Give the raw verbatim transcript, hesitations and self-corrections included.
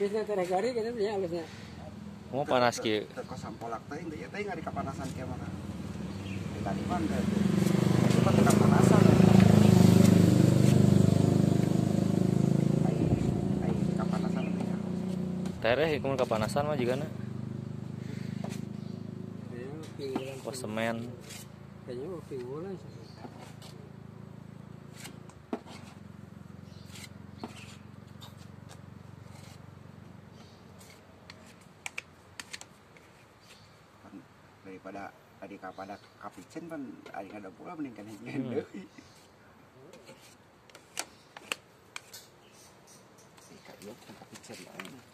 Pisna teragari kita punya alusnya. Mau panas kieu. Teu sampolak teh ieu teh ngari kapanasan kieu mah. Tadi mah teh. Itu mah teu kapanasan. Ai ai kapanasan teh. Tereh ieu kapanasan mah jigana. Pos semen. Kayaknya waktu bulan sih. Daripada adik pada kapicen kan adik ada pula mending kan hingga deui. Si kayu kapicen lain.